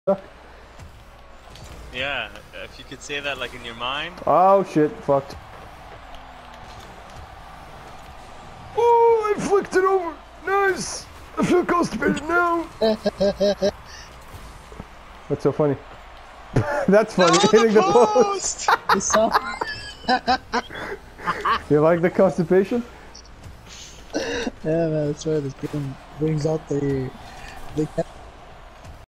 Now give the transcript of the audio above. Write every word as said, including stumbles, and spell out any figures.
Yeah, if you could say that like in your mind. Oh shit, fucked. Oh, I flicked it over. Nice. I feel constipated now. What's so funny? That's funny. No, Hitting the, the post. post! You like the constipation? Yeah, man, that's right. This game brings out the the.